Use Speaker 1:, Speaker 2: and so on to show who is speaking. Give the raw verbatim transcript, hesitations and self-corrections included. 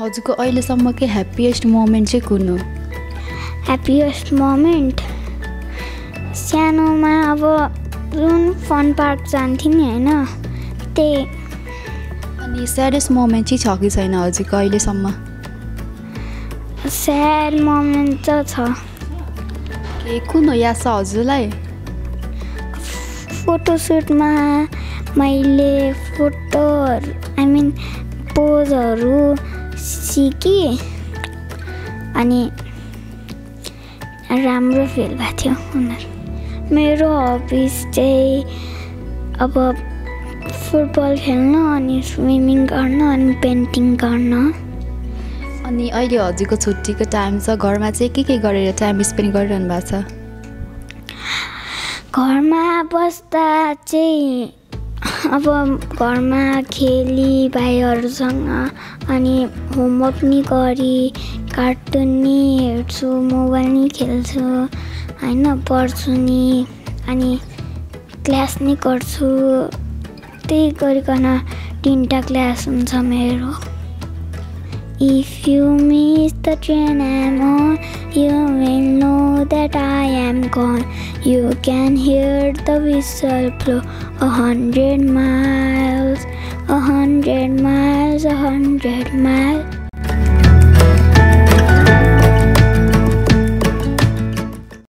Speaker 1: हजुरको अहिलेसम्मकै happiest moment चाहिँ कुन हो?
Speaker 2: ह्याप्पिएस्ट मोमेन्ट सानोमा अब जुन फन पार्क जान्थ्यौँ नि होइन त्यही।
Speaker 1: अनि स्याडेस्ट मोमेन्ट चाहिँ छ कि छैन हजुरको अहिलेसम्म?
Speaker 2: स्याड मोमेन्ट त छ।
Speaker 1: ए कुन हो याद छ हजुरलाई?
Speaker 2: फोटोसुटमा मैले फोटोहरू आई मिन पोजहरू सिकेँ अनि राम्रो फिल भएको थियो उनीहरू। मेरो हबिज चाहिँ अब फुटबल खेल्न अनि स्विमिङ गर्न अनि पेन्टिङ गर्न।
Speaker 1: अनि अहिले हजुरको छुट्टीको टाइम छ, घरमा चाहिँ के के गरेर टाइम स्पेन्ड गरिरहनु भएको छ?
Speaker 2: घरमा बस्दा चाहिँ अब घरमा खेली भाइहरूसँग अनि होमवर्क नि गरी कार्टुन नि हेर्छु, मोबाइल नि खेल्छु होइन, पढ्छु नि अनि क्लास नि गर्छु। त्यही गरिकन तिनवटा क्लास हुन्छ मेरो। If you miss the train I'm on, you will know that I am gone. You can hear the whistle blow a hundred miles, a hundred miles, a hundred miles.